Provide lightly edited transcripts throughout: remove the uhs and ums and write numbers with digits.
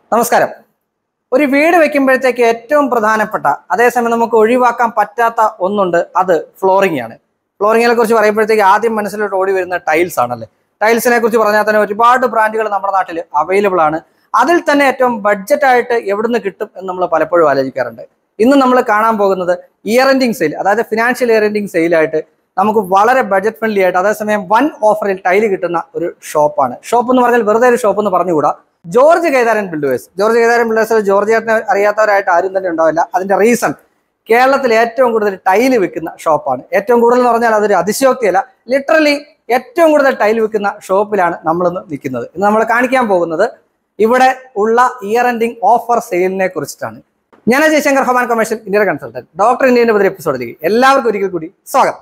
നമസ്കാരം. ഒരു വീട് വെക്കുമ്പോഴത്തേക്ക് ഏറ്റവും പ്രധാനപ്പെട്ട അതേസമയം നമുക്ക് ഒഴിവാക്കാൻ പറ്റാത്ത ഒന്നുണ്ട്, അത് ഫ്ലോറിംഗ് ആണ്. ഫ്ലോറിങ്ങിനെ കുറിച്ച് പറയുമ്പോഴത്തേക്ക് ആദ്യം മനസ്സിലോട്ട് ഓടി വരുന്ന ടൈൽസ് ആണല്ലേ. ടൈൽസിനെ കുറിച്ച് പറഞ്ഞാൽ തന്നെ ഒരുപാട് ബ്രാൻഡുകൾ നമ്മുടെ നാട്ടിൽ അവൈലബിൾ ആണ്. അതിൽ തന്നെ ഏറ്റവും ബഡ്ജറ്റായിട്ട് എവിടുന്ന് കിട്ടും എന്ന് നമ്മൾ പലപ്പോഴും ആലോചിക്കാറുണ്ട്. ഇന്ന് നമ്മൾ കാണാൻ പോകുന്നത് ഇയർ എൻഡിങ് സെയിൽ, അതായത് ഫിനാൻഷ്യൽ ഇയർ എൻഡിങ് സെയിലായിട്ട് നമുക്ക് വളരെ ബഡ്ജറ്റ് ഫ്രണ്ട്ലി ആയിട്ട് അതേസമയം വൻ ഓഫറിൽ ടൈല് കിട്ടുന്ന ഒരു ഷോപ്പാണ്. ഷോപ്പ് എന്ന് പറഞ്ഞാൽ വെറുതെ ഒരു ഷോപ്പ് എന്ന് പറഞ്ഞുകൂടാ. George Kedaran builders. George Kedaran ബിൽഡേഴ്സിൽ ജോർജിയേട്ടനെ അറിയാത്തവരായിട്ട് ആരും തന്നെ ഉണ്ടാവില്ല. അതിന്റെ റീസൺ, കേരളത്തിൽ ഏറ്റവും കൂടുതൽ ടൈല് വിൽക്കുന്ന ഷോപ്പാണ്. ഏറ്റവും കൂടുതൽ എന്ന് പറഞ്ഞാൽ അതൊരു അതിശയോക്തിയല്ല, ലിറ്ററലി ഏറ്റവും കൂടുതൽ ടൈൽ വിൽക്കുന്ന ഷോപ്പിലാണ് നമ്മളിന്ന് നിൽക്കുന്നത്. ഇന്ന് നമ്മൾ കാണിക്കാൻ പോകുന്നത് ഇവിടെ ഉള്ള ഇയർ എൻഡിങ് ഓഫർ സെയിലിനെ കുറിച്ചിട്ടാണ്. ഞാൻ ജയശങ്കർ, ഹൊമാൻ കൊമേഴ്ഷ്യൽ ഇന്ത്യയുടെ കൺസൾട്ടന്റ്, ഡോക്ടർ ഇന്ത്യയുടെ പുതിയ എപ്പിസോഡിലേക്ക് എല്ലാവർക്കും ഒരിക്കൽ കൂടി സ്വാഗതം.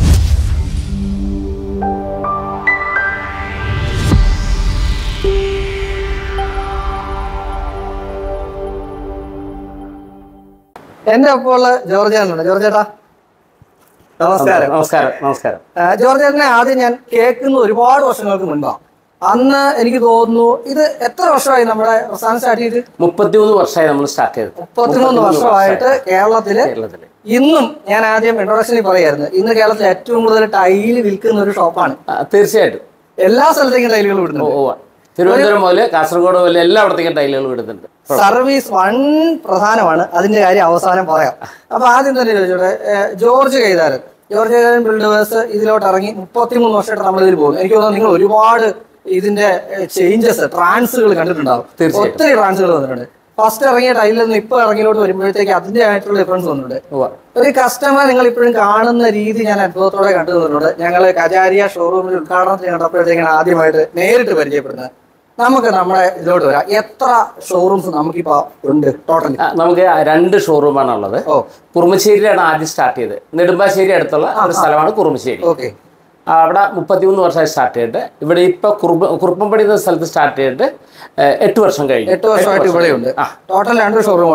എന്റെ ഒപ്പമുള്ള ജോർജേട്ടനുണ്ട്. ജോർജേട്ടാ നമസ്കാരം. നമസ്കാരം. നമസ്കാരം. ജോർജേട്ടനെ ആദ്യം ഞാൻ കേൾക്കുന്ന ഒരുപാട് വർഷങ്ങൾക്ക് മുൻപാണ്. അന്ന് എനിക്ക് തോന്നുന്നു ഇത് എത്ര വർഷമായി നമ്മുടെ പ്രസ്ഥാനം സ്റ്റാർട്ട് ചെയ്ത്? 33 വർഷമായി നമ്മൾ സ്റ്റാർട്ട് ചെയ്ത്. 33 വർഷമായിട്ട് കേരളത്തില് ഇന്നും, ഞാൻ ആദ്യം ഇൻട്രൊഡക്ഷനിൽ പറയായിരുന്നു, ഇന്ന് കേരളത്തിൽ ഏറ്റവും കൂടുതൽ ടൈല് വിൽക്കുന്ന ഒരു ഷോപ്പാണ്. തീർച്ചയായിട്ടും എല്ലാ സ്ഥലത്തേക്കും ടൈലുകൾ വിടുന്നു. തിരുവനന്തപുരം മുതൽ കാസർഗോഡ് മുതൽ എല്ലായിടത്തേക്കും ടൈലുകൾ വിടുന്നുണ്ട്. സർവീസ് വൺ പ്രധാനമാണ്. അതിന്റെ കാര്യം അവസാനം പറയാം. അപ്പൊ ആദ്യം തന്നെ ചോദിച്ചോട്ടെ, ജോർജ് കേദാരൻ ബിൽഡേഴ്സ് ഇതിലോട്ട് ഇറങ്ങി 33 വർഷമായിട്ട് നമ്മൾ ഇതിൽ പോകുന്നു. എനിക്ക് തോന്നുന്നു നിങ്ങൾ ഒരുപാട് ഇതിന്റെ ചേഞ്ചസ്, ട്രാൻസുകൾ കണ്ടിട്ടുണ്ടാവും. ഒത്തിരി ട്രാൻസുകൾ വന്നിട്ടുണ്ട്. ഫസ്റ്റ് ഇറങ്ങിയ ടൈലിൽ നിന്ന് ഇപ്പൊ ഇറങ്ങിലോട്ട് വരുമ്പോഴത്തേക്ക് അതിന്റെ ആയിട്ടുള്ള ഡിഫറൻസ് വന്നിട്ടുണ്ട്. ഒരു കസ്റ്റമർ നിങ്ങൾ ഇപ്പോഴും കാണുന്ന രീതി ഞാൻ അത്ഭുതത്തോടെ കണ്ടു തന്നിട്ടുണ്ട്. ഞങ്ങൾ കജാരിയ ഷോറൂമിൽ ഉദ്ഘാടനത്തിന് കണ്ടപ്പോഴത്തേക്കാണ് ആദ്യമായിട്ട് നേരിട്ട് പരിചയപ്പെടുന്നത്. നമുക്ക് നമ്മുടെ ഇതിലോട്ട് വരാം. എത്ര ഷോറൂംസ് നമുക്കിപ്പോ ഉണ്ട് ടോട്ടൽ? നമുക്ക് 2 ഷോറൂമാണ് ഉള്ളത്. കുറുമശ്ശേരിയിലാണ് ആദ്യം സ്റ്റാർട്ട് ചെയ്തത്. നെടുമ്പാശ്ശേരി അടുത്തുള്ള ഒരു സ്ഥലമാണ് കുറുമശ്ശേരി. ഓക്കെ. അവിടെ 33 വർഷമായി സ്റ്റാർട്ട് ചെയ്തിട്ട് ഇവിടെ ഇപ്പൊ കുറുപ്പംപടി എന്ന സ്ഥലത്ത് സ്റ്റാർട്ട് ചെയ്തിട്ട് 8 വർഷം കഴിഞ്ഞു. 8 വർഷമായിട്ട് ഇവിടെ ഉണ്ട്. Total 2 showroom.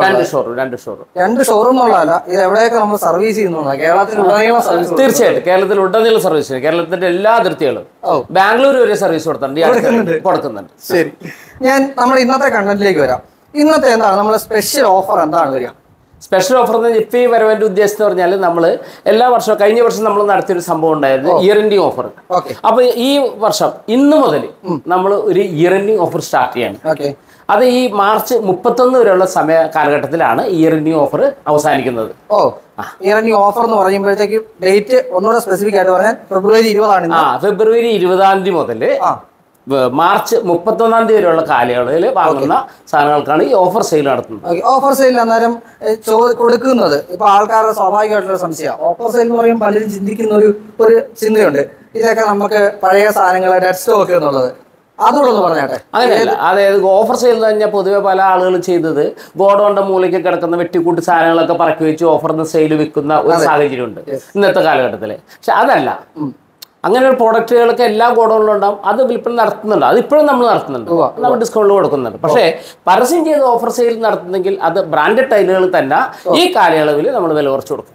2 ഷോറൂം ഉള്ളതല്ല, ഇത് എവിടെയൊക്കെ നമ്മൾ സർവീസ് ചെയ്യുന്നതാണ്. കേരളത്തിൽ ഉടനീളം സർവീസ്. തീർച്ചയായിട്ടും കേരളത്തിൽ ഉടനീളം സർവീസ് ചെയ്യും. കേരളത്തിന്റെ എല്ലാ അതിർത്തികളും ബാംഗ്ലൂർ വരെ സർവീസ് കൊടുക്കുന്നുണ്ട്. ശരി, ഞാൻ നമ്മുടെ ഇന്നത്തെ കണ്ടന്റിലേക്ക് വരാം. ഇന്നത്തെ എന്താണ് നമ്മുടെ സ്പെഷ്യൽ ഓഫർ? എന്താണ് വരിക? സ്പെഷ്യൽ ഓഫർ എന്ന് ഇപ്പം ഈ വരവേൻ്റെ ഉദ്ദേശം എന്ന് പറഞ്ഞാൽ നമ്മൾ എല്ലാ വർഷവും, കഴിഞ്ഞ വർഷം നമ്മൾ നടത്തിയൊരു സംഭവം ഉണ്ടായിരുന്നു, ഇയർ എൻഡിങ് ഓഫർ. അപ്പൊ ഈ വർഷം ഇന്ന് മുതൽ നമ്മൾ ഒരു ഇയർ എൻഡിങ് ഓഫർ സ്റ്റാർട്ട് ചെയ്യാണ്. അത് ഈ മാർച്ച് 31 വരെയുള്ള സമയ കാലഘട്ടത്തിലാണ് ഇയർ എൻഡിങ് ഓഫർ അവസാനിക്കുന്നത്. ഇയർ എൻഡിങ് ഓഫർ എന്ന് പറയുമ്പോഴത്തേക്ക് ഡേറ്റ് ഒന്നുകൂടെ സ്പെസിഫിക് ആയിട്ട് പറഞ്ഞാൽ ഫെബ്രുവരി 20 ഫെബ്രുവരി 20 മുതൽ മാർച്ച് 31 വരെയുള്ള കാലയളവിൽ വാങ്ങുന്ന സാധനങ്ങൾക്കാണ് ഈ ഓഫർ സെയിൽ നടത്തുന്നത്. ഓഫർ സെയിൽ അന്നേരം കൊടുക്കുന്നത് ഇപ്പൊ ആൾക്കാരുടെ സ്വാഭാവികമായിട്ടുള്ള സംശയം, ഓഫർ സെയിൽ എന്ന് പറയുമ്പോൾ പലരും ചിന്തിക്കുന്ന ഒരു ചിന്തയുണ്ട്, ഇതൊക്കെ നമുക്ക് പഴയ സാധനങ്ങളെ ഡെഡ് സ്റ്റോക്ക് എന്നുള്ളത്. അതുകൂടെ ഒന്ന് പറഞ്ഞാട്ടെ. അങ്ങനെയല്ല. അതായത് ഓഫർ സെയിൽ എന്ന് പറഞ്ഞാൽ പൊതുവെ പല ആളുകളും ചെയ്തത് ഗോഡൗണിന്റെ മൂലയ്ക്ക് കിടക്കുന്ന വെട്ടിക്കൂട്ടി സാധനങ്ങളൊക്കെ പറക്കി വെച്ച് ഓഫറിന് സെയിൽ വിൽക്കുന്ന ഒരു സാഹചര്യമുണ്ട് ഇന്നത്തെ കാലഘട്ടത്തിൽ. പക്ഷെ അതല്ല, അങ്ങനെ ഒരു പ്രോഡക്റ്റുകളൊക്കെ എല്ലാ ഗോഡൗണിലും ഉണ്ടാവും. അത് വിൽപ്പന നടത്തുന്നുണ്ട്. അതിപ്പോഴും നമ്മൾ നടത്തുന്നുണ്ട്, നമ്മൾ ഡിസ്കൗണ്ടിൽ കൊടുക്കുന്നുണ്ട്. പക്ഷേ പരസ്യം ചെയ്ത് ഓഫർ സെയിൽ നടത്തുന്നെങ്കിൽ അത് ബ്രാൻഡഡ് ടൈലുകൾ തന്നെ ഈ കാലയളവിൽ നമ്മൾ വില കുറച്ച് കൊടുക്കും.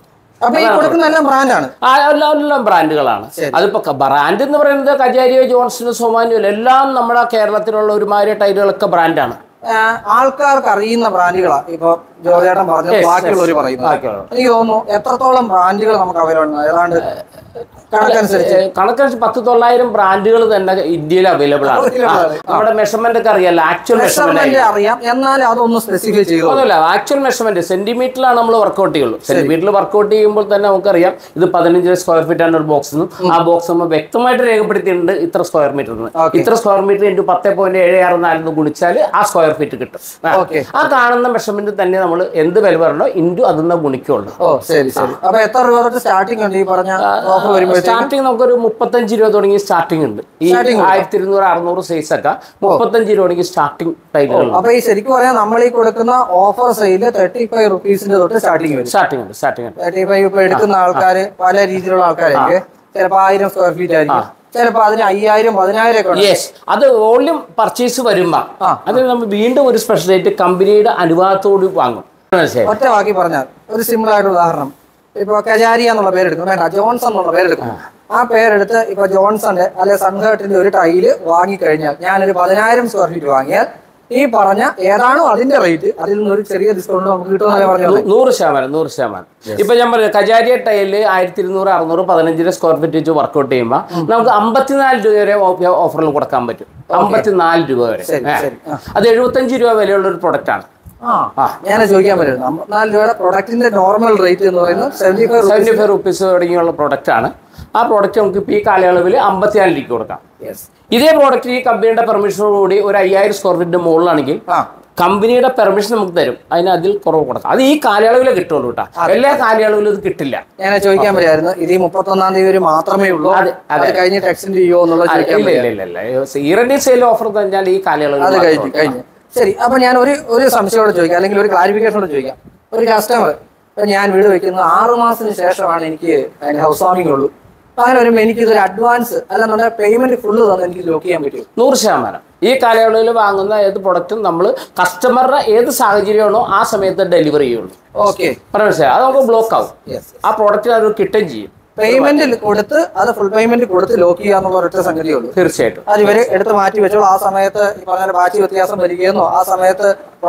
എല്ലാം ബ്രാൻഡുകളാണ്. അതിപ്പോ ബ്രാൻഡ് എന്ന് പറയുന്നത് കജാരിയോ, ജോൺസൺ, സൊമാനുവൽ എല്ലാം നമ്മുടെ കേരളത്തിലുള്ള ഒരുമാതിരി ടൈലുകളൊക്കെ ബ്രാൻഡാണ്. ആൾക്കാർക്ക് അറിയുന്ന ബ്രാൻഡുകളാണ്. ഇപ്പൊ ജോർജേട്ടൻ പറഞ്ഞു, ബാക്കിയുള്ളവർ പറയുന്നത്. എനിക്ക് തോന്നുന്നു എത്രത്തോളം ബ്രാൻഡുകൾ നമുക്ക് അവൈലബിൾ ആണ്? ഏതാണ്ട് കണക്കനുസരിച്ച് 100-900 ബ്രാൻഡുകൾ തന്നെ ഇന്ത്യയിൽ അവൈലബിൾ ആണ്. നമ്മുടെ മെഷർമെന്റ് ഒക്കെ അറിയാലോ, ആക്ച്വൽ മെഷർമെന്റ് അറിയാം. എന്നാൽ അതൊന്ന് സ്പെസിഫൈ ചെയ്യുന്നില്ല. ആക്ച്വൽ മെഷർമെന്റ് സെന്റിമീറ്ററിലാണ് നമ്മൾ വർക്ക്ഔട്ട് ചെയ്യുള്ളൂ. സെന്റിമീറ്ററിൽ വർക്ക്ഔട്ട് ചെയ്യുമ്പോൾ തന്നെ നമുക്കറിയാം ഇത് 15 സ്ക്വയർ ഫീറ്റ് ആണ് ഒരു ബോക്സ് എന്നും. ആ ബോക്സ് നമ്മൾ വ്യക്തമായിട്ട് രേഖപ്പെടുത്തിയിട്ടുണ്ട് ഇത്ര സ്ക്വയർ മീറ്റർ. ഇത്ര സ്ക്വയർ മീറ്റർ ഇൻറ്റു 10.764 ഗുണിച്ചാൽ ആ സ്ക്വയർ ഫീറ്റ് കിട്ടും. ആ കാണുന്ന മെഷർമെന്റ് തന്നെ നമ്മൾ എന്ത് വില പറഞ്ഞോ ഇൻറ്റു അതൊന്ന് ഗുണിക്കുള്ളൂ. സ്റ്റാർട്ടിങ് നമുക്കൊരു 35 രൂപ തുടങ്ങി സ്റ്റാർട്ടിംഗ് ഉണ്ട്. ഈ 1200-600 സൈസ് ഒക്കെ 35 രൂപ തുടങ്ങി സ്റ്റാർട്ടിംഗ് ടൈലുകൾ. അപ്പൊ ഈ ശരിക്കും പറയാം, നമ്മൾ ഈ കൊടുക്കുന്ന ഓഫർ സെയിൽ 35 റുപ്പീസിന്റെ തൊട്ട് സ്റ്റാർട്ടിംഗ് ഉണ്ട്. 35 ഇപ്പൊ എടുക്കുന്ന ആൾക്കാര് പല രീതിയിലുള്ള ആൾക്കാരായിരിക്കും. ചിലപ്പോൾ 1000 സ്ക്വയർ ഫീറ്റ് ആയിരിക്കും, ചിലപ്പോൾ അതിന് 5000, 10000. അത് വോള്യൂം പർച്ചേസ് വരുമ്പോ അത് നമ്മൾ വീണ്ടും ഒരു സ്പെഷ്യൽ ആയിട്ട് കമ്പനിയുടെ അനുവാദത്തോട് വാങ്ങും. ഒറ്റ വാക്കി പറഞ്ഞാൽ ഒരു സിമ്പിൾ ആയിട്ട് ഉദാഹരണം, ഇപ്പൊ കജാരിയ എന്നുള്ള പേരെടുക്കും, വേണ്ട ജോൺസൺ എന്നുള്ള പേരെടുക്കും. ആ പേരെടുത്ത് ഇപ്പൊ ജോൺസന്റെ അല്ലെ സൺഹേർട്ടിന്റെ ഒരു ടൈല് വാങ്ങിക്കഴിഞ്ഞാൽ, ഞാനൊരു 10000 സ്ക്വയർ ഫീറ്റ് വാങ്ങിയാൽ ഈ പറഞ്ഞ ഏതാണോ അതിന്റെ റേറ്റ് അതിൽ നിന്നൊരു ചെറിയ ഡിസ്കൗണ്ട് നമുക്ക് കിട്ടുമെന്നല്ലേ പറഞ്ഞത്? 100%. ഇപ്പൊ ഞാൻ പറഞ്ഞു കജാരിയ ടൈല് 1200 600 15 സ്ക്വയർ ഫീറ്റ് വെച്ച് വർക്ക്ഔട്ട് ചെയ്യുമ്പോൾ നമുക്ക് 54 രൂപ വരെ ഓഫറിൽ കൊടുക്കാൻ പറ്റും. 54 രൂപ വരെ. അത് 75 രൂപ വിലയുള്ള ഒരു പ്രൊഡക്റ്റ് ആണ്. ഞാൻ ചോദിക്കാൻ പറ്റും 54 രൂപയുടെ പ്രൊഡക്റ്റിന്റെ നോർമൽ റേറ്റ് എന്ന് പറയുന്നത് 75 റുപ്പീസ് തുടങ്ങിയുള്ള പ്രൊഡക്റ്റ് ആണ്. ആ പ്രോഡക്റ്റ് നമുക്ക് ഇപ്പോൾ ഈ കാലയളവിൽ 54 രൂപയ്ക്ക് കൊടുക്കാം. ഇതേ പ്രോഡക്റ്റ് ഈ കമ്പനിയുടെ പെർമിഷനോടുകൂടി ഒരു 5000 സ്ക്വയർ ഫീറ്റിന്റെ മുകളിലാണെങ്കിൽ കമ്പനിയുടെ പെർമിഷൻ നമുക്ക് തരും, അതിൽ കുറവ് കൊടുക്കാം. അത് ഈ കാലയളവിലെ കിട്ടുള്ളൂ കേട്ടോ, എല്ലാ കാലയളവിലും ഇത് കിട്ടില്ല. ഞാൻ ചോദിക്കാൻ പറ്റുമായിരുന്നു ഇത് 31-ാം തീയതി വരെ മാത്രമേ ഉള്ളൂ, അത് കഴിഞ്ഞിട്ട് എക്സ്റ്റെൻഡ് ചെയ്യുമോ എന്നുള്ളത്? ഇല്ല. ഇയർലി സെയിൽ ഓഫർ കഴിഞ്ഞാൽ ഈ കാലയളവിൽ അത് കഴിഞ്ഞു. ശരി, അപ്പൊ ഞാൻ ഒരു സംശയോടെ ചോദിക്കാം, അല്ലെങ്കിൽ ഒരു ക്ലാരിഫിക്കേഷനോട് ചോദിക്കാം. ഒരു കസ്റ്റമർ ഞാൻ വീട് വെക്കുന്നത് 6 മാസത്തിന് ശേഷമാണ് എനിക്ക് ഹൗസ് വാമിംഗ് ഉള്ളൂ, അങ്ങനെ വരുമ്പോൾ എനിക്ക് ഇതൊരു അഡ്വാൻസ് അല്ലെന്നുണ്ടെങ്കിൽ പേയ്മെന്റ് ഫുള്ള് തന്നെ എനിക്ക് ലോക്ക് ചെയ്യാൻ പറ്റും? 100%. ഈ കാലയളവിൽ വാങ്ങുന്ന ഏത് പ്രൊഡക്റ്റും നമ്മൾ കസ്റ്റമറുടെ ഏത് സാഹചര്യമാണോ ആ സമയത്ത് ഡെലിവറി ചെയ്യുള്ളൂ. ഓക്കെ, മനസ്സിലായി? അത് നമുക്ക് ബ്ലോക്ക് ആവും, ആ പ്രോഡക്റ്റ് അത് കിട്ടുകയും ചെയ്യും. പേയ്മെന്റ് കൊടുത്ത് അത് ഫുൾ പേയ്മെന്റ് കൊടുത്ത് ലോക്ക് ചെയ്യാന്നുള്ള ഒരൊറ്റ സംഗതിയുള്ളൂ. തീർച്ചയായിട്ടും അത് ഇവര് എടുത്ത് മാറ്റി വെച്ചോളൂ. ആ സമയത്ത് പറഞ്ഞ ബാച്ച് വ്യത്യാസം വരികയെന്നോ ആ സമയത്ത്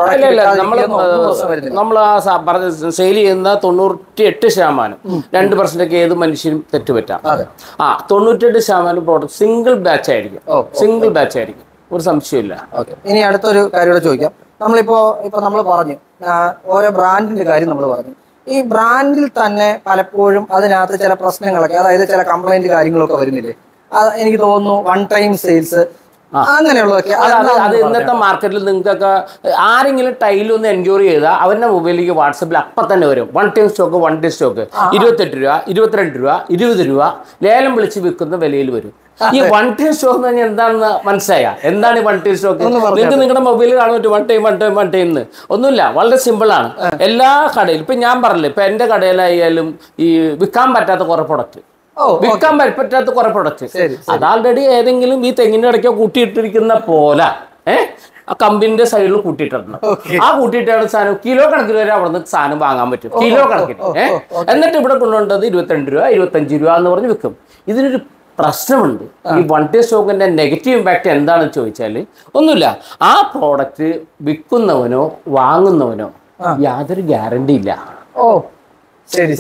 നമ്മൾ സെയിൽ ചെയ്യുന്ന 98% 2% ഏത് മനുഷ്യനും തെറ്റുപറ്റാം. 98% പ്രോഡക്റ്റ് സിംഗിൾ ബാച്ച് ആയിരിക്കും, ഒരു സംശയമില്ല. ഇനി അടുത്തൊരു കാര്യം കൂടെ ചോദിക്കാം. ഇപ്പൊ നമ്മൾ പറഞ്ഞു ഓരോ ബ്രാൻഡിന്റെ കാര്യം നമ്മൾ പറഞ്ഞു. ഈ ബ്രാൻഡിൽ തന്നെ പലപ്പോഴും അതിനകത്ത് ചില പ്രശ്നങ്ങളൊക്കെ, അതായത് ചില കംപ്ലൈന്റ് കാര്യങ്ങളൊക്കെ വരുന്നില്ലേ? എനിക്ക് തോന്നുന്നു വൺ ടൈം സെയിൽസ് അങ്ങനെയുള്ളതൊക്കെ. അത് ഇന്നത്തെ മാർക്കറ്റിൽ നിങ്ങൾക്കൊക്കെ ആരെങ്കിലും ടൈലൊന്ന് എൻക്വയറി ചെയ്താൽ അവരുടെ മൊബൈലിലേക്ക് വാട്സപ്പിൽ അപ്പം തന്നെ വരും വൺ ടൈം സ്റ്റോക്ക് 28 രൂപ 22 രൂപ 20 രൂപ ലേലം വിളിച്ച് വിൽക്കുന്ന വിലയിൽ വരും. ഈ വൺ ടൈം സ്റ്റോക്ക് എന്ന് പറഞ്ഞാൽ എന്താണെന്ന് മനസ്സിലായ? എന്താണ് ഈ വൺ ടൈം സ്റ്റോക്ക്? നിങ്ങൾക്ക് നിങ്ങളുടെ മൊബൈലിൽ കാണാൻ പറ്റും വൺ ടൈം എന്ന്. ഒന്നുമില്ല, വളരെ സിമ്പിളാണ്. എല്ലാ കടയിലും ഇപ്പം ഞാൻ പറഞ്ഞില്ല, ഇപ്പം എൻ്റെ കടയിലായാലും ഈ വിൽക്കാൻ പറ്റാത്ത കുറേ പ്രൊഡക്റ്റ് അത് ആൾറെഡി ഏതെങ്കിലും ഈ തെങ്ങിൻ്റെ ഇടയ്ക്കോ കൂട്ടിയിട്ടിരിക്കുന്ന പോലെ ആ കമ്പനിന്റെ സൈഡിൽ കൂട്ടിയിട്ടുണ്ട്. ആ കൂട്ടിയിട്ടാണ് സാധനം കിലോ കണക്കിന് വരെ അവിടെ നിന്ന് സാധനം വാങ്ങാൻ പറ്റും, കിലോ കണക്കിന്. എന്നിട്ട് ഇവിടെ കൊണ്ടുവന്നത് 22 രൂപ 25 രൂപ എന്ന് പറഞ്ഞ് വിൽക്കും. ഇതിനൊരു പ്രശ്നമുണ്ട്. ഈ വൺ ടൈം സ്റ്റോക്കിന്റെ നെഗറ്റീവ് ഇമ്പാക്ട് എന്താണെന്ന് ചോദിച്ചാൽ ഒന്നുമില്ല, ആ പ്രോഡക്റ്റ് വിൽക്കുന്നവനോ വാങ്ങുന്നവനോ യാതൊരു ഗ്യാരണ്ടി ഇല്ല. ശരി.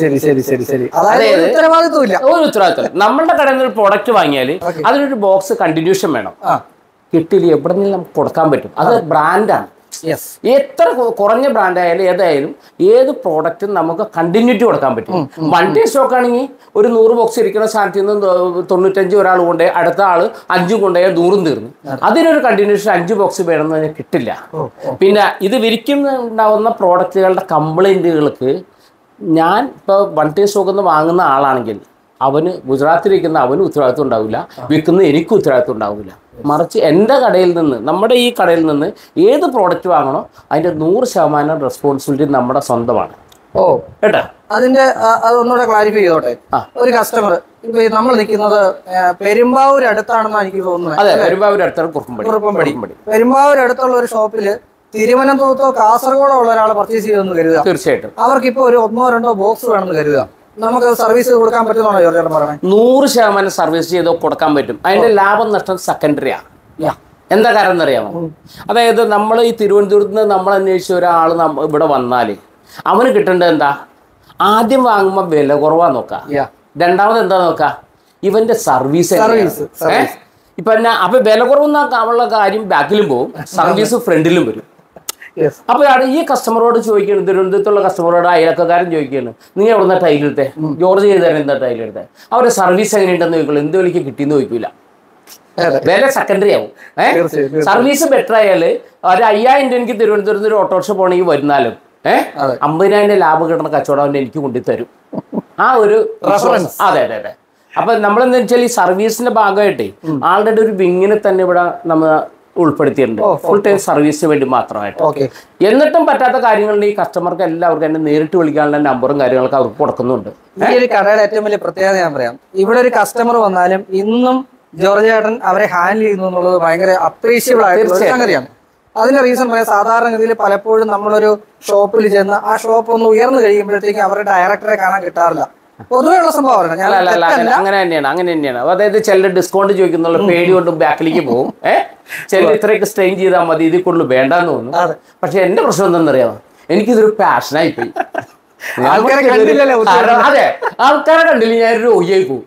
ഒരു ഉത്തരവാദിത്വം. നമ്മളുടെ കടയിൽ നിന്ന് ഒരു പ്രോഡക്റ്റ് വാങ്ങിയാൽ അതിനൊരു ബോക്സ് കണ്ടിന്യൂഷൻ വേണം. കിട്ടില്ല, എവിടെ നിന്ന് നമുക്ക് കൊടുക്കാൻ പറ്റും. അത് ബ്രാൻഡാണ്. എത്ര കുറഞ്ഞ ബ്രാൻഡ് ആയാലും ഏതായാലും ഏത് പ്രോഡക്റ്റും നമുക്ക് കണ്ടിന്യൂറ്റി കൊടുക്കാൻ പറ്റും. വൺ ഡേ സ്റ്റോക്ക് ആണെങ്കിൽ ഒരു 100 ബോക്സ് ഇരിക്കുന്ന സ്ഥാനത്ത് നിന്ന് 95 ഒരാൾ കൊണ്ടുപോയി അടുത്ത ആൾ 5 കൊണ്ടുപോയാൽ 100 തീർന്നു. അതിനൊരു കണ്ടിന്യൂഷൻ 5 ബോക്സ് വേണമെന്ന് കിട്ടില്ല. പിന്നെ ഇത് വിരിക്കുന്നുണ്ടാവുന്ന പ്രോഡക്റ്റുകളുടെ കംപ്ലൈൻറ്റുകൾക്ക് ഞാൻ ഇപ്പോൾ വൺ ടൈം സ്റ്റോക്ക് എന്ന് വാങ്ങുന്ന ആളാണെങ്കിൽ അവന് ഗുജറാത്തിലിരിക്കുന്ന അവന് ഉത്തരവാദിത്വം ഉണ്ടാവില്ല, വിൽക്കുന്ന എനിക്ക് ഉത്തരവാദിത്വം ഉണ്ടാവില്ല. മറിച്ച് എൻ്റെ കടയിൽ നിന്ന്, നമ്മുടെ ഈ കടയിൽ നിന്ന് ഏത് പ്രോഡക്റ്റ് വാങ്ങണോ അതിൻ്റെ 100% റെസ്പോൺസിബിലിറ്റി നമ്മുടെ സ്വന്തമാണ്. കേട്ടോ, അതൊന്നുകൂടെ ക്ലാരിഫൈ ചെയ്തോട്ടെ. ഒരു കസ്റ്റമർ ഇപ്പൊ നമ്മൾ നിൽക്കുന്നത് പെരുമ്പാവൂർ അടുത്താണെന്നാണ് എനിക്ക് തോന്നുന്നത്. അതെ, പെരുമ്പാവൂർ അടുത്താണ് കുറുപ്പംപടി. പെരുമ്പാവൂർ അടുത്തുള്ള ഒരു ഷോപ്പില് തിരുവനന്തപുരത്തോ കാസർഗോഡോ ഉള്ള ഒരാൾ പർച്ചേസ് ചെയ്തെന്ന് കരുതുക. തീർച്ചയായിട്ടും അവർക്കിപ്പോ ഒരു 1-2 ബോക്സ് വേണമെന്ന് കരുതുക. നമുക്ക് സർവീസ് കൊടുക്കാൻ പറ്റുന്നതാണോ ജോർജ് പറയുന്നത്? 100% സർവീസ് ചെയ്ത് കൊടുക്കാൻ പറ്റും. അതിന്റെ ലാഭം നഷ്ടം സെക്കൻഡറിയാണ്. എന്താ കാരണം എന്നറിയാമോ? അതായത് നമ്മൾ ഈ തിരുവനന്തപുരത്ത് നിന്ന് നമ്മൾ അന്വേഷിച്ച ഒരാൾ ഇവിടെ വന്നാൽ അവന് കിട്ടേണ്ടത് എന്താ? ആദ്യം വാങ്ങുമ്പോൾ വില കുറവാ നോക്കാം. രണ്ടാമത് എന്താ നോക്കാം? ഇവന്റെ സർവീസ്. ഇപ്പൊ അപ്പൊ വില കുറവെന്നുള്ള കാര്യം ബാക്കിലും പോകും, സർവീസ് ഫ്രണ്ടിലും വരും. അപ്പോൾ ഈ കസ്റ്റമറോട് ചോദിക്കുകയാണ്, തിരുവനന്തപുരത്തുള്ള കസ്റ്റമറോട് അയൽക്കാരൻ ചോദിക്കുകയാണ്, നിങ്ങൾ എവിടുന്ന ടൈലെടുത്തേ? ജോർജ് ചെയ്ത് തരാൻ എന്താ ടൈലെടുത്തേ? അവരുടെ സർവീസ് എങ്ങനെയുണ്ടെന്ന് ചോദിക്കുള്ളൂ, എന്ത് വിലയ്ക്ക് കിട്ടിയെന്ന് ചോദിക്കില്ല. വില സെക്കൻഡറി ആവും. സർവീസ് ബെറ്റർ ആയാൽ ഒരു 5000 എനിക്ക് തിരുവനന്തപുരത്ത് ഒരു ഓട്ടോറിക്ഷ പോകണമെങ്കിൽ വരുന്നാലും 50,000 ലാഭം കിട്ടുന്ന കച്ചവടം അവൻ്റെ എനിക്ക് കൊണ്ടുതരും. ആ ഒരു റെഫറൻസ്. അതെ. അപ്പൊ നമ്മളെന്താ വെച്ചാൽ ഈ സർവീസിന്റെ ഭാഗമായിട്ടേ ആൾറെഡി ഒരു വിങ്ങിനെ തന്നെ ഇവിടെ നമ്മൾ ഉൾപ്പെടുത്തിയിട്ടുണ്ട്, ഫുൾ ടൈം സർവീസിന് വേണ്ടി മാത്രമായിട്ട്. എന്നിട്ടും പറ്റാത്ത കാര്യങ്ങളിൽ ഈ കസ്റ്റമർക്ക് എല്ലാവർക്കും എന്നെ നേരിട്ട് വിളിക്കാനുള്ള നമ്പറും കാര്യങ്ങളൊക്കെ അവർക്ക് കൊടുക്കുന്നുണ്ട്. ഈ ഒരു കടയുടെ ഏറ്റവും വലിയ പ്രത്യേകത ഞാൻ പറയാം, ഇവിടെ ഒരു കസ്റ്റമർ വന്നാലും ഇന്നും ജോർജ് ചേട്ടൻ അവരെ ഹാൻഡിൽ ചെയ്യുന്നു എന്നുള്ളത് ഭയങ്കര അപ്രീഷിയബിൾ ആയിട്ടുള്ള സംഗതിയാണ്. അതിന്റെ റീസൺ പറയാം, സാധാരണഗതിയിൽ പലപ്പോഴും നമ്മളൊരു ഷോപ്പിൽ ചെന്ന് ആ ഷോപ്പ് ഒന്ന് ഉയർന്നു കഴിയുമ്പോഴത്തേക്ക് അവരുടെ ഡയറക്ടറെ കാണാൻ കിട്ടാറില്ല. പൊതുവെയുള്ള സംഭവമാണ്. അങ്ങനെ തന്നെയാണ്. അതായത് ചിലർ ഡിസ്കൗണ്ട് ചോദിക്കുന്നുള്ള പേടി കൊണ്ട് ബാക്കിലേക്ക് പോകും. ചില ഇത്രയൊക്കെ സ്ട്രെയിൻ ചെയ്താൽ മതി, ഇതിൽ കൂടുതൽ വേണ്ടെന്ന് തോന്നുന്നു. പക്ഷെ എന്റെ പ്രശ്നം എന്താണെന്നറിയാമോ, എനിക്കിതൊരു പാഷനായി പോയി. അതെ, ആൾക്കാരെ കണ്ടില്ല ഞാൻ രോഗിയായി പോകും.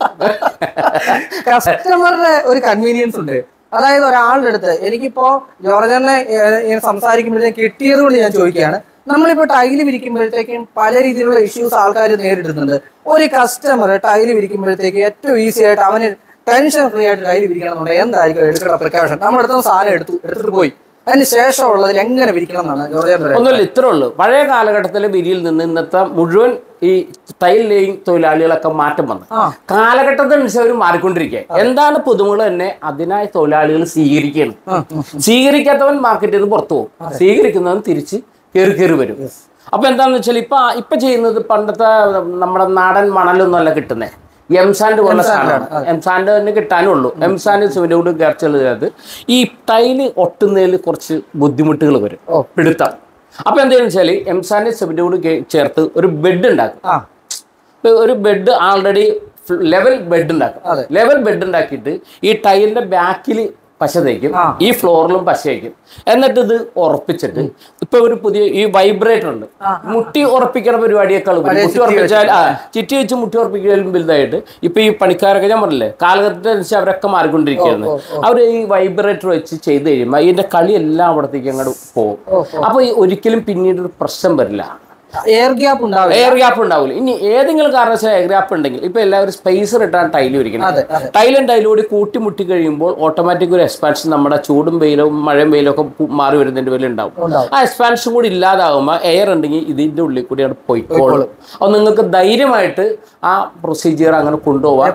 കസ്റ്റമറുടെ ഒരു കൺവീനിയൻസ് ഉണ്ട്. അതായത് ഒരാളുടെ അടുത്ത് എനിക്കിപ്പോ ജോർജനെ സംസാരിക്കുമ്പോഴത്തേക്ക് കിട്ടിയത് കൊണ്ട് ഞാൻ ചോദിക്കുകയാണ്, നമ്മളിപ്പോ ടൈല് വിരിക്കുമ്പോഴത്തേക്കും പല രീതിയിലുള്ള ഇഷ്യൂസ് ആൾക്കാർ നേരിടുന്നുണ്ട്. ഒരു കസ്റ്റമർ ടൈല് വിരിക്കുമ്പോഴത്തേക്ക് ഏറ്റവും ഈസി ആയിട്ട് അവന് ടെൻഷൻ ഫ്രീ ആയിട്ട് ടൈല് വിരിക്കണം എന്നുണ്ടെങ്കിൽ എന്തായിരിക്കും എടുക്കേണ്ട പ്രിക്കോഷൻ? നമ്മളെടുത്ത സാധനം എടുത്തിട്ട് പോയി അതിന് ശേഷമുള്ളതിൽ എങ്ങനെ വിരിക്കണം എന്നാണ് ജോർജ്? ഒന്നുമില്ല, ഇത്രേ ഉള്ളൂ. പഴയ കാലഘട്ടത്തിലെ വിരിയിൽ നിന്ന് ഇന്നത്തെ മുഴുവൻ ഈ ടൈൽ ലേയിങ് തൊഴിലാളികളൊക്കെ മാറ്റം വന്നു. കാലഘട്ടത്തിനനുസരിച്ച് അവർ മാറിക്കൊണ്ടിരിക്കുക. എന്താണ് പുതുമകൾ തന്നെ അതിനായി തൊഴിലാളികൾ സ്വീകരിക്കണം. സ്വീകരിക്കാത്തവൻ മാർക്കറ്റിൽ നിന്ന് പുറത്തു പോകും, സ്വീകരിക്കുന്നവൻ തിരിച്ച് കയറി വരും. അപ്പൊ എന്താണെന്ന് വെച്ചാൽ ഇപ്പൊ ചെയ്യുന്നത് പണ്ടത്തെ നമ്മുടെ നാടൻ മണലൊന്നും അല്ല കിട്ടുന്നത്, എംസാൻഡ് പോലുള്ള സാധനമാണ്. എംസാൻഡ് തന്നെ കിട്ടാനുള്ളൂ. എംസാൻഡ് സിമെന്റോട് ചേർച്ചത് ഈ ടൈല് ഒട്ടുന്നതിൽ കുറച്ച് ബുദ്ധിമുട്ടുകൾ വരും, പിടുത്തം. അപ്പൊ എന്താണെന്ന് വെച്ചാൽ എംസാൻഡ് സിമെന്റോട് ചേർത്ത് ഒരു ബെഡ് ഉണ്ടാക്കും. ഒരു ബെഡ് ആൾറെഡി ലെവൽ ബെഡ് ഉണ്ടാക്കും. ലെവൽ ബെഡ് ഉണ്ടാക്കിയിട്ട് ഈ ടൈലിന്റെ ബാക്കിൽ പശ തേക്കും, ഈ ഫ്ലോറിലും പശ വയ്ക്കും. എന്നിട്ട് ഇത് ഉറപ്പിച്ചിട്ട് ഇപ്പൊ ഒരു പുതിയ ഈ വൈബ്രേറ്റർ ഉണ്ട്, മുട്ടി ഉറപ്പിക്കുന്ന പരിപാടിയേക്കാൾ മുട്ടി ഉറപ്പിച്ചാൽ ചിറ്റി വെച്ച് മുട്ടി ഉറപ്പിക്കലും വലുതായിട്ട് ഇപ്പൊ ഈ പണിക്കാരൊക്കെ ഞാൻ പറഞ്ഞില്ലേ കാലഘട്ടത്തിനനുസരിച്ച് അവരൊക്കെ മാറിക്കൊണ്ടിരിക്കുകയാണ്. അവർ ഈ വൈബ്രേറ്റർ വെച്ച് ചെയ്ത് കഴിയുമ്പോൾ ഇതിന്റെ കളി എല്ലാം അവിടത്തേക്ക് അങ്ങോട്ട് പോകും. അപ്പൊ ഒരിക്കലും പിന്നീട് ഒരു പ്രശ്നം വരില്ല, എയർ ഗ്യാപ്പ് ഉണ്ടാവില്ല. ഇനി ഏതെങ്കിലും കാരണവശാൽ എയർ ഗ്യാപ്പ് ഉണ്ടെങ്കിൽ ഇപ്പൊ എല്ലാവരും സ്പേസർ ഇട്ടാണ് ടൈല് വിരിക്കുന്നത്. ടൈലും ടൈലും കൂടി കൂട്ടിമുട്ടി കഴിയുമ്പോൾ ഓട്ടോമാറ്റിക് ഒരു എക്സ്പാൻഷൻ നമ്മുടെ ചൂടും വെയിലും മഴയും വെയിലും ഒക്കെ മാറി വരുന്നതിന്റെ പേരിൽ ഉണ്ടാവും. ആ എക്സ്പാൻഷൻ കൂടി ഇല്ലാതാകുമ്പോൾ എയർ ഉണ്ടെങ്കിൽ ഇതിന്റെ ഉള്ളിൽ കൂടി അവിടെ പോയിക്കോളും. അപ്പൊ നിങ്ങൾക്ക് ധൈര്യമായിട്ട് ആ പ്രൊസീജിയർ അങ്ങനെ കൊണ്ടുപോകാം.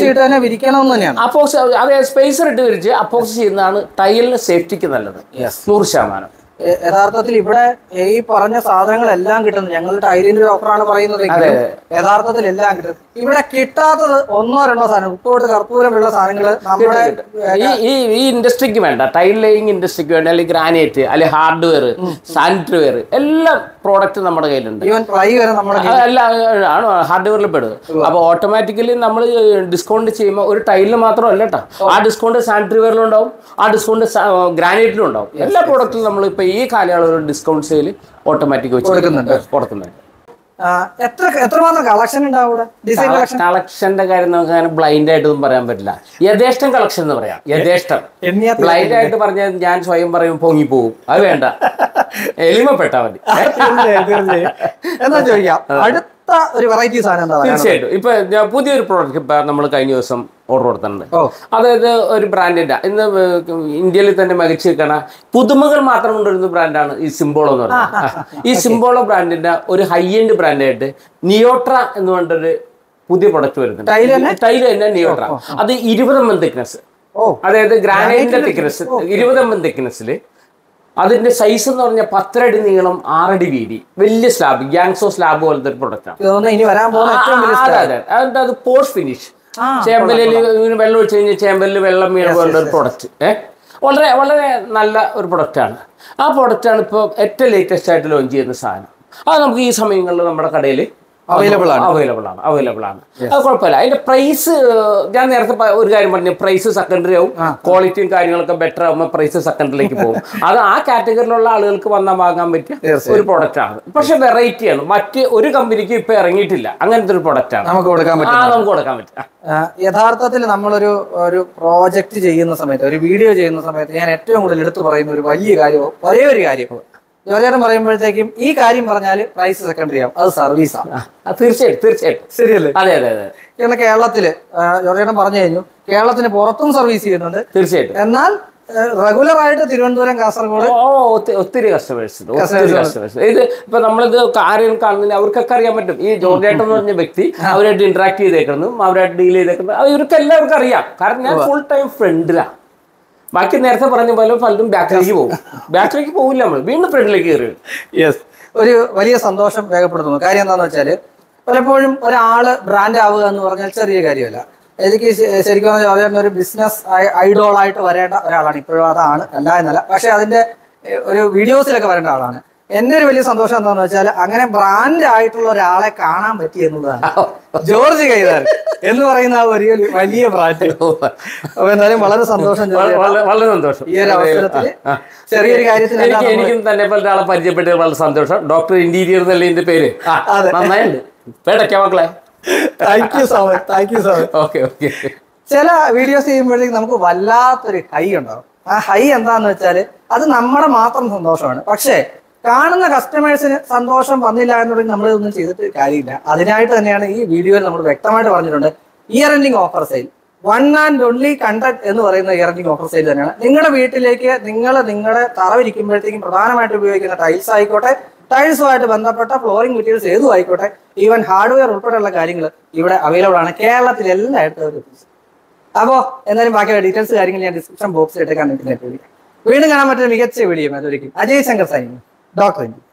അപ്പോക്സി അതെ സ്പേസർ ഇട്ട് വിരിച്ച് അപ്പോക്സി ചെയ്യുന്നതാണ് ടൈലിന് സേഫ്റ്റിക്ക് നല്ലത്, 100%. യഥാർത്ഥത്തിൽ ഇവിടെ ഈ പറഞ്ഞ സാധനങ്ങളെല്ലാം കിട്ടുന്നത് ഞങ്ങൾ ടൈലിന്റെ ഒരു ഓഫറാണ് പറയുന്നത്. യഥാർത്ഥത്തിൽ എല്ലാം കിട്ടും. ഇവിടെ കിട്ടാത്തത് ഒന്നോ രണ്ടോ സാധനം, ഉപ്പോട്ട് കർപ്പൂരമുള്ള സാധനങ്ങൾ നമ്മുടെ ഈ ഇൻഡസ്ട്രിക്ക് വേണ്ട, ടൈൽ ലേയിങ് ഇൻഡസ്ട്രിക്ക് വേണ്ട, അല്ലെങ്കിൽ ഗ്രാനൈറ്റ്, അല്ലെങ്കിൽ ഹാർഡ്വെയർ, സാനിറ്ററി വെയർ എല്ലാ പ്രോഡക്റ്റും നമ്മുടെ കയ്യിലുണ്ട്. ഈവൻ ഫ്ലൈ വരെ നമ്മുടെ ആണ് ഹാർഡ്വെയറിൽ പെടുന്നത്. അപ്പൊ ഓട്ടോമാറ്റിക്കലി നമ്മൾ ഡിസ്കൗണ്ട് ചെയ്യുമ്പോൾ ഒരു ടൈലിന് മാത്രമല്ല കേട്ടോ, ആ ഡിസ്കൗണ്ട് സാനിറ്ററി വെയറിലും ഉണ്ടാവും, ആ ഡിസ്കൗണ്ട് ഗ്രാനൈറ്റിലും ഉണ്ടാവും. എല്ലാ പ്രോഡക്റ്റിലും നമ്മൾ ഇപ്പൊ ഈ കാലയളവിൽ ഡിസ്കൗണ്ട് സെയിൽ ഓട്ടോമാറ്റിക് വെച്ച് കൊടുക്കുന്നുണ്ട്. എത്രമാത്രം കളക്ഷൻ ഉണ്ടാവും? കളക്ഷന്റെ കാര്യം നമുക്ക് അങ്ങനെ ബ്ലൈൻഡ് ആയിട്ടൊന്നും പറയാൻ പറ്റില്ല. യഥേഷ്ടം കളക്ഷൻ എന്ന് പറയാം. യഥേഷ്ടം ബ്ലൈൻഡ് ആയിട്ട് പറഞ്ഞാൽ ഞാൻ സ്വയം പറയും പൊങ്ങിപ്പോകും, അത് വേണ്ട, എളിമപ്പെട്ടാ മതി. എന്നാ ചോദിക്കാം, അടുത്ത ഒരു വെറൈറ്റി സാധനം തീർച്ചയായിട്ടും. ഇപ്പൊ പുതിയൊരു പ്രോഡക്റ്റ് ഇപ്പൊ നമ്മൾ കഴിഞ്ഞ ദിവസം ഓർഡർ കൊടുത്തിട്ടുണ്ട്. അതായത് ഒരു ബ്രാൻഡിന്റെ ഇന്ന് ഇന്ത്യയിൽ തന്നെ മികച്ചു നിൽക്കണ പുതുമകൾ മാത്രം കൊണ്ടുവരുന്ന ബ്രാൻഡാണ് ഈ സിംബോളോ എന്ന് പറയുന്നത്. ഈ സിംബോളോ ബ്രാൻഡിന്റെ ഒരു ഹൈ എൻഡ് ബ്രാൻഡായിട്ട് നിയോട്ര എന്ന് പറഞ്ഞൊരു പുതിയ പ്രൊഡക്റ്റ് വരുന്നുണ്ട്. ടൈല് തന്നെ നിയോട്ര. അത് 20 mm തിക്നെസ്, അതായത് ഗ്രാനൈറ്റിന്റെ തിക്നെസ് 20 mm തിക്നെസ്സിൽ. അതിന്റെ സൈസ് എന്ന് പറഞ്ഞാൽ 10 അടി നീളം, 6 അടി വീതി, വലിയ സ്ലാബ്, ഗ്യാങ്സോ സ്ലാബ് പോലത്തെ ഒരു പ്രൊഡക്റ്റ് ആണ്. അത് പോസ്റ്റ് ഫിനിഷ്, ചേമ്പലിൽ വെള്ളം ഒഴിച്ച് കഴിഞ്ഞാൽ ചേമ്പലിൽ വെള്ളം വീണ പോലുള്ള ഒരു പ്രൊഡക്റ്റ്. വളരെ വളരെ നല്ല ഒരു പ്രൊഡക്റ്റാണ്. ആ പ്രൊഡക്റ്റാണ് ഇപ്പോൾ ഏറ്റവും ലേറ്റസ്റ്റ് ആയിട്ട് ലോഞ്ച് ചെയ്യുന്ന സാധനം. അത് നമുക്ക് ഈ സമയങ്ങളിൽ നമ്മുടെ കടയിൽ അവൈലബിൾ ആണ്. അത് കുഴപ്പമില്ല. അതിന്റെ പ്രൈസ് ഞാൻ നേരത്തെ ഒരു കാര്യം പറഞ്ഞു, പ്രൈസ് സെക്കൻഡറി ആവും, ക്വാളിറ്റിയും കാര്യങ്ങളൊക്കെ ബെറ്റർ ആകുമ്പോൾ പ്രൈസ് സെക്കൻഡറിയിലേക്ക് പോകും. അത് ആ കാറ്റഗറിയിലുള്ള ആളുകൾക്ക് വന്നാൽ വാങ്ങാൻ പറ്റിയ ഒരു പ്രൊഡക്റ്റ് ആണ്. പക്ഷെ വെറൈറ്റിയാണ്, മറ്റ് ഒരു കമ്പനിക്ക് ഇപ്പൊ ഇറങ്ങിയിട്ടില്ല അങ്ങനത്തെ ഒരു പ്രൊഡക്റ്റ് ആണ്. നമുക്ക് കൊടുക്കാൻ പറ്റും. യഥാർത്ഥത്തിൽ നമ്മളൊരു പ്രോജക്റ്റ് ചെയ്യുന്ന സമയത്ത്, ഒരു വീഡിയോ ചെയ്യുന്ന സമയത്ത് ഞാൻ ഏറ്റവും കൂടുതൽ എടുത്തു പറയുന്ന ഒരു വലിയ കാര്യമോ ഒരേ ഒരു കാര്യം ജോർജേട്ടൻ പറയുമ്പോഴത്തേക്കും ഈ കാര്യം പറഞ്ഞാൽ പ്രൈസ് സെക്കൻഡറി ആവും, അത് സർവീസാണ്. തീർച്ചയായിട്ടും ശരിയല്ലേ? അതെ. ഇന്ന് കേരളത്തില് ജോർജേട്ടൻ പറഞ്ഞു കഴിഞ്ഞു, കേരളത്തിന് പുറത്തും സർവീസ് ചെയ്യുന്നുണ്ട്. തീർച്ചയായിട്ടും. എന്നാൽ റെഗുലർ ആയിട്ട് തിരുവനന്തപുരം, കാസർഗോഡ് ഒത്തിരി കസ്റ്റമേഴ്സ്. ഇത് ഇപ്പൊ നമ്മളിത് കാര്യം കാണുന്നില്ല, അവർക്കൊക്കെ അറിയാൻ പറ്റും. ഈ ജോർജേട്ടൻ എന്ന് പറഞ്ഞ വ്യക്തി അവരായിട്ട് ഇന്ററാക്ട് ചെയ്തേക്കുന്നു, അവരായിട്ട് ഡീൽ ചെയ്തേക്കുന്നു, ഇവർക്ക് എല്ലാവർക്കും അറിയാം. കാരണം ഞാൻ ഫുൾ ടൈം ഫ്രണ്ടിലാണ്. ബാക്കി നേരത്തെ പറഞ്ഞ പോലെ പലരും ബാക്കിലേക്ക് പോകില്ല, നമ്മൾ വീണ്ടും ഫ്രണ്ടിലേക്ക് കയറി. യെസ്, ഒരു വലിയ സന്തോഷം രേഖപ്പെടുത്തുന്നു. കാര്യം എന്താണെന്ന് വെച്ചാൽ പലപ്പോഴും ഒരാള് ബ്രാൻഡ് ആവുക എന്ന് പറഞ്ഞാൽ ചെറിയ കാര്യമല്ല. എനിക്ക് ശരിക്കും പറഞ്ഞാൽ ഒരു ബിസിനസ് ഐഡോളായിട്ട് വരേണ്ട ഒരാളാണ്. ഇപ്പോഴും അതാണ്, അല്ല എന്നല്ല, പക്ഷെ അതിന്റെ ഒരു വീഡിയോസിലൊക്കെ വരേണ്ട ആളാണ്. എന്റെ ഒരു വലിയ സന്തോഷം എന്താണെന്ന് വെച്ചാൽ അങ്ങനെ ബ്രാൻഡ് ആയിട്ടുള്ള ഒരാളെ കാണാൻ പറ്റി എന്നുള്ളതാണ്. ജോർജ് കൈതാർ എന്ന് പറയുന്ന ആ ഒരു വലിയ ബ്രാൻഡ്. അപ്പൊ എന്തായാലും വളരെ സന്തോഷം, വളരെ സന്തോഷം. ഈ ഒരു അവസരത്തില് ചെറിയൊരു കാര്യത്തിൽ എനിക്കും തന്നെ ഒരാളെ പരിചയപ്പെട്ടത് വളരെ സന്തോഷം. ഡോക്ടർ ഇന്റീരിയർ എന്നല്ലേ എന്റെ പേര്. നന്നായിട്ടുണ്ട്. പേടയ്ക്ക മക്കളെ. Thank you so much, thank you so much. Okay okay. ചില വീഡിയോസ് ചെയ്യുമ്പോഴത്തേക്ക് നമുക്ക് വല്ലാത്തൊരു ഹൈ ഉണ്ടാവും. ആ ഹൈ എന്താന്ന് വെച്ചാല് അത് നമ്മുടെ മാത്രം സന്തോഷമാണ്. പക്ഷേ കാണുന്ന കസ്റ്റമേഴ്സിന് സന്തോഷം വന്നില്ല എന്നുണ്ടെങ്കിൽ നമ്മൾ ഇതൊന്നും ചെയ്തിട്ട് കാര്യമില്ല. അതിനായിട്ട് തന്നെയാണ് ഈ വീഡിയോയിൽ നമ്മൾ വ്യക്തമായിട്ട് പറഞ്ഞിട്ടുണ്ട്, year ending offer sale, 1 and only content എന്ന് പറയുന്ന ഇയർ എൻഡിങ് ഓഫർ സെയിൽ തന്നെയാണ്. നിങ്ങളുടെ വീട്ടിലേക്ക് നിങ്ങളുടെ തറ വിരിക്കുമ്പോഴത്തേക്കും പ്രധാനമായിട്ട് ഉപയോഗിക്കുന്ന ടൈൽസ് ആയിക്കോട്ടെ, ടൈൽസുമായിട്ട് ബന്ധപ്പെട്ട ഫ്ലോറിംഗ് മെറ്റീരിയൽസ് ഏതും ആയിക്കോട്ടെ, ഈവൻ ഹാർഡ്വെയർ ഉൾപ്പെടെയുള്ള കാര്യങ്ങൾ ഇവിടെ അവൈലബിൾ ആണ്. കേരളത്തിൽ എല്ലായിടത്തും. അപ്പോൾ എന്തായാലും ബാക്കിയുള്ള ഡീറ്റെയിൽസ് കാര്യങ്ങൾ ഞാൻ ഡിസ്ക്രിപ്ഷൻ ബോക്സിൽ ഇട്ടേക്കാൻ. വീണ്ടും കാണാൻ പറ്റുന്ന മികച്ച വീഡിയോ അതൊരിക്കും. Ajay Shankar signing, doctor.